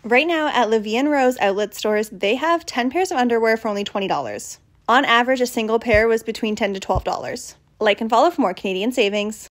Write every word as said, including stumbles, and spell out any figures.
Right now at La Vie en Rose outlet stores, they have ten pairs of underwear for only twenty dollars. On average, a single pair was between ten to twelve dollars. Like and follow for more Canadian savings.